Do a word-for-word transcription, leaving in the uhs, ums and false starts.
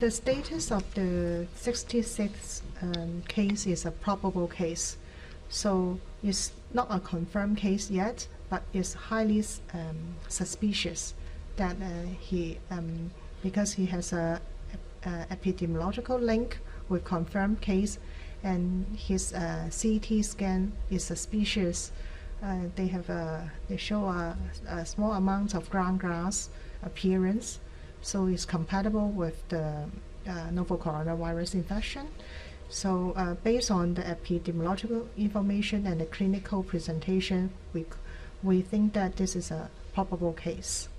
The status of the sixty-sixth um, case is a probable case. So it's not a confirmed case yet, but it's highly um, suspicious that uh, he, um, because he has a, a epidemiological link with confirmed case, and his uh, C T scan is suspicious. Uh, they have a, they show a, a small amount of ground glass appearance, so it's compatible with the uh, novel coronavirus infection. So uh, based on the epidemiological information and the clinical presentation, we, we think that this is a probable case.